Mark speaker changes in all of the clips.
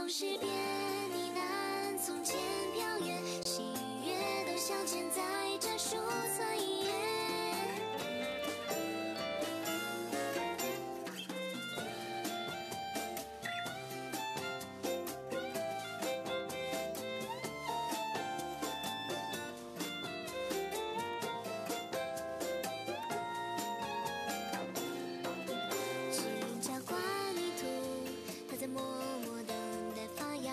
Speaker 1: 东时变呢喃，从前飘远，喜悦都镶嵌在这书册一页。默默等待发芽，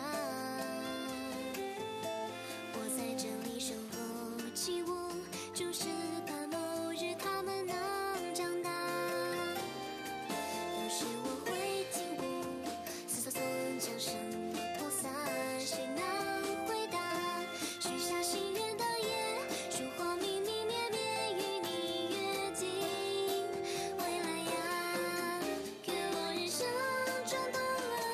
Speaker 1: 我在这里守候起舞，就是怕某日他们能长大。有时我会进屋，思索曾将什么扩散，谁能回答？许下心愿的夜，烛火明明灭灭，与你约定未来呀，给我人生转动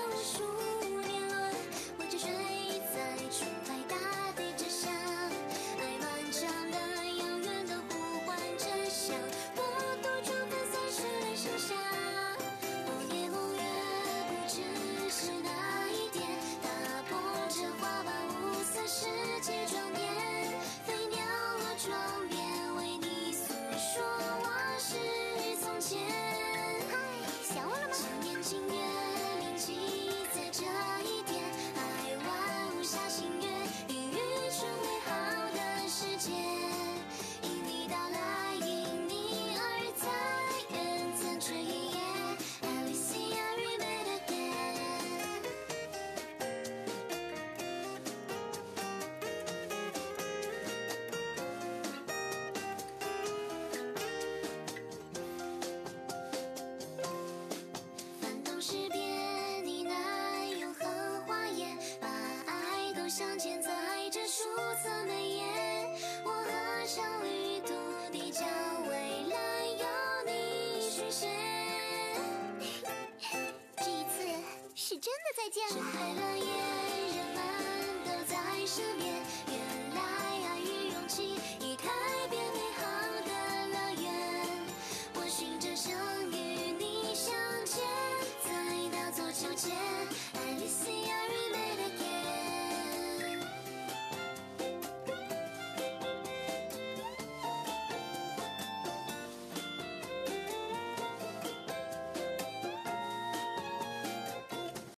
Speaker 1: 世界装点，飞鸟落窗边，为你诉说往事从前。想我了吗？想念今夜铭记在这一天，爱万物下心愿，与愚蠢美好的世界，因你到来，因你而在，缘残却一夜 I will see I remade again。时变呢喃，永恒花言，把爱都镶嵌在这书册眉眼。我和小旅途的脚，未来有你续写。这一次是真的再见了。